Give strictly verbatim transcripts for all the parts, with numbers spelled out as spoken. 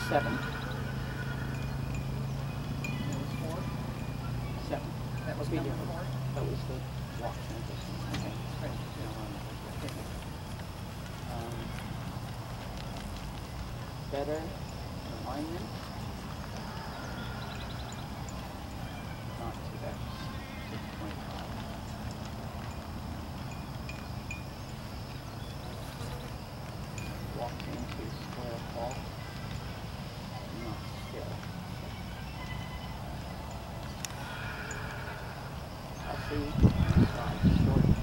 seven. Four. Seven. That was Be number different. four? That was the walk samples. Okay, great. Um, better alignment. Not two X. six point five. Walked into square fault. Not still. I'll see. Slide short.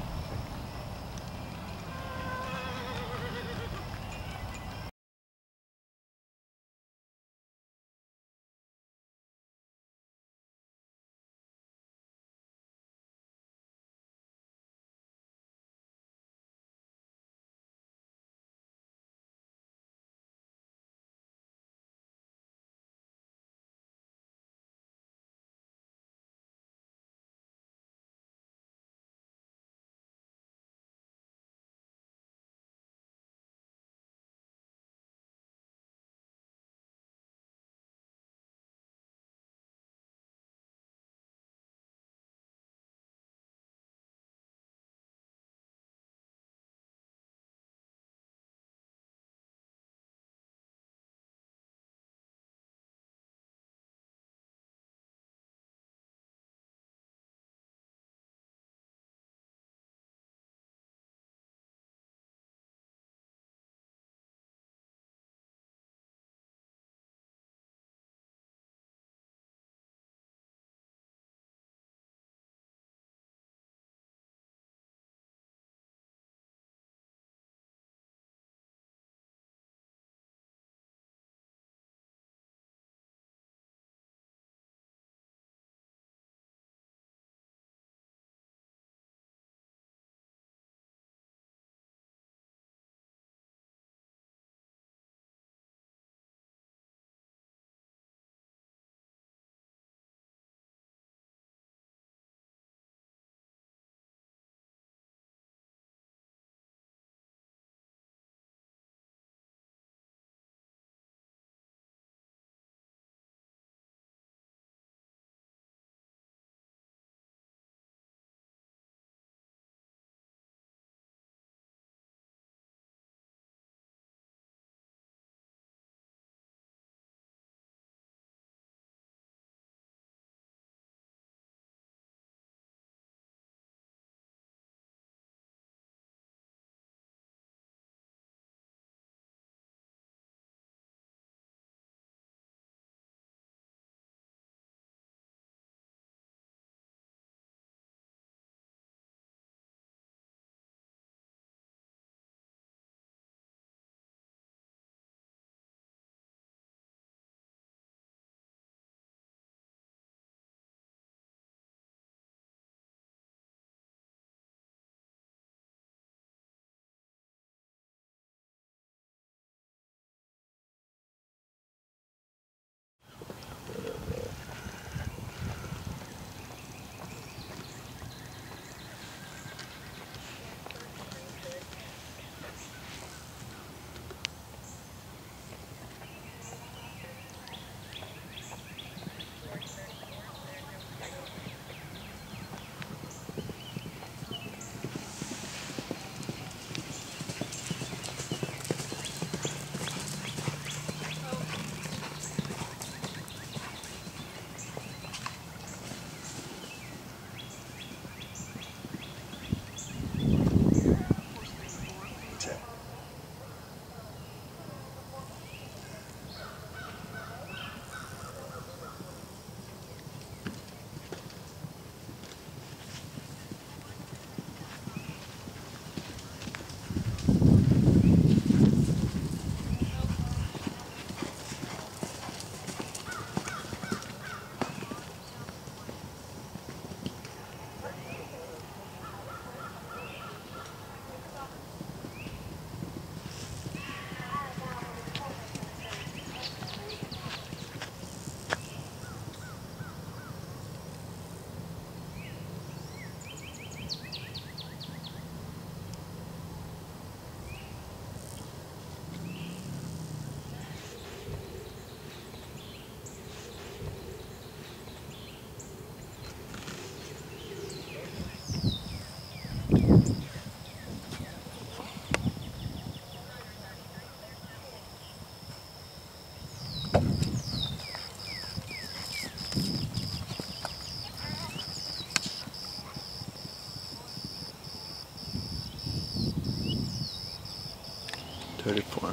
thirty-four.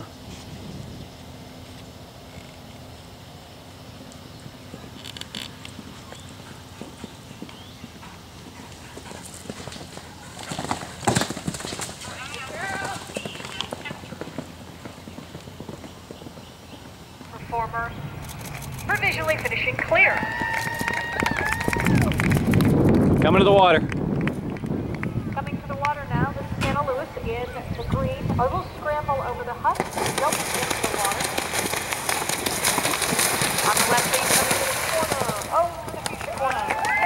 Performer provisionally finishing clear. Coming to the water. Coming to the water now. This is Anna Lewis in the green. A little scramble over the hut. Jump into the water. On the left beam coming to the corner. Oh, the future corner.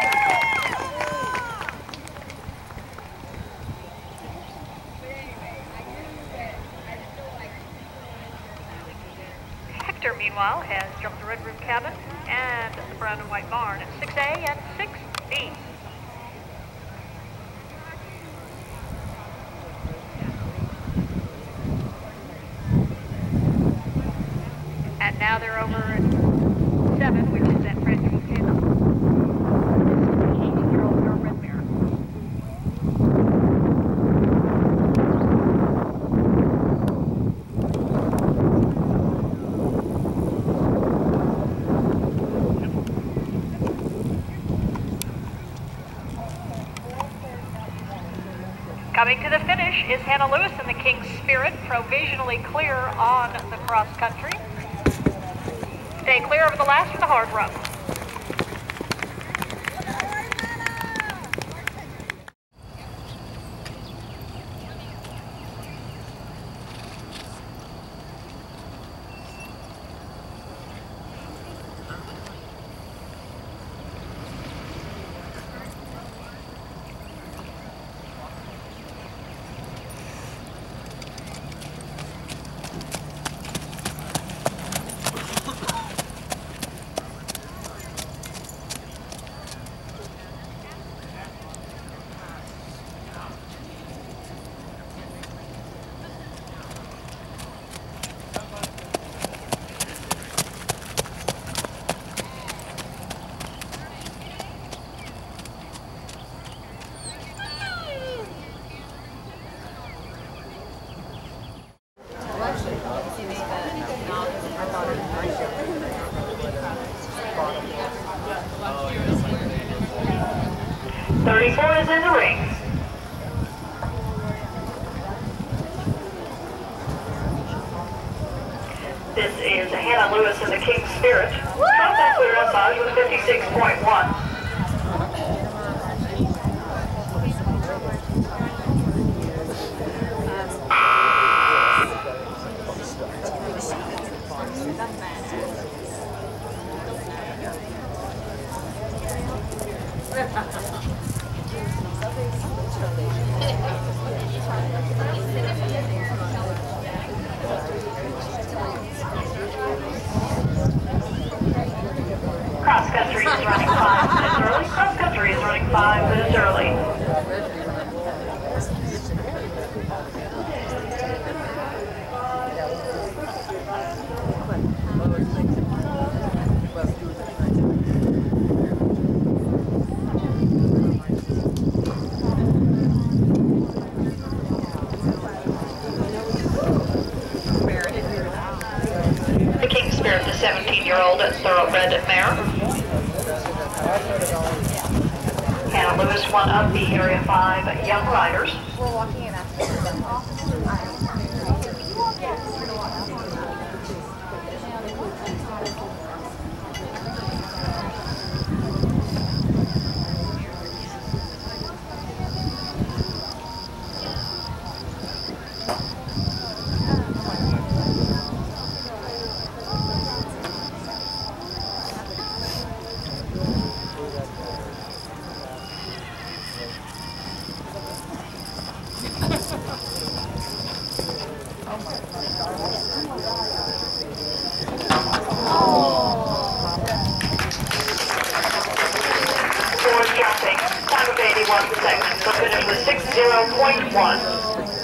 Hector, meanwhile, has jumped the red roof cabin and the brown and white barn at six A and six B. And now they're over at seven, which is that red roof cabin. This is the eighteen-year-old thoroughbred mare. Coming to the finish is Hannah Lewis and the King's Spirit, provisionally clear on the cross country. Stay clear over the last for the hard run. thirty-four is in the ring. This is Hannah Lewis and the King's Spirit. Contact clear outside with fifty-six point one. Cross country is running five minutes early. Cross country is running five minutes early. The King's Spirit, the seventeen-year-old thoroughbred mare. Hannah Lewis, one of the Area five young riders. We're walking in after. Fourth jumping, time of eighty-one seconds. So finish with six zero point one.